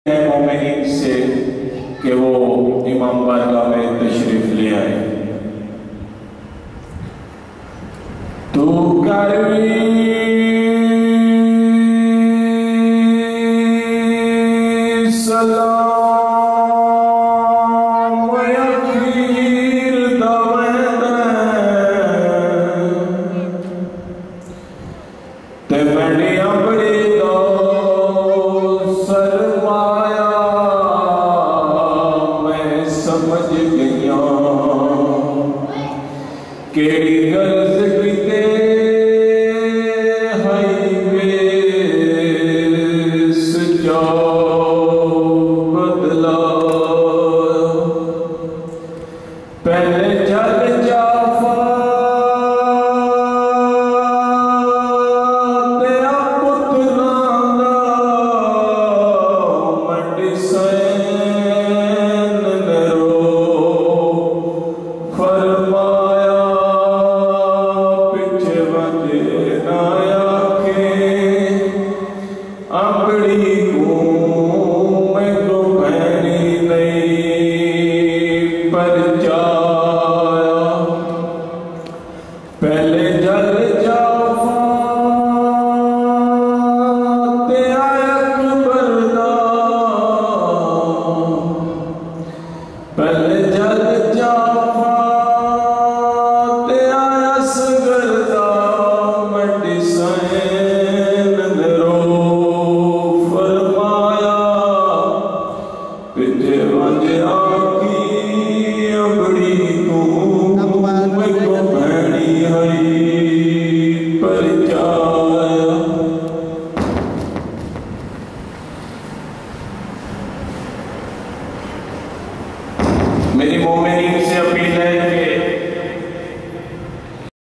मोमिनीन से कि वो इमाम बारगाह में तशरीफ ले आए। तू करवी सलाम यकील ते बड़ी बड़ी केड़ी गर्ज किते हाईवेस जाओ बदला पहले चल जाफा तेरा पुतना मंडी सैन नरो फरमा पहले जल जाफा ते अकबर दा पहले जल जाफा ते असगर दा मंडी सैन नरो फरमाया पिछे वंज आकी अबड़ी तू मेरी मोमिनीन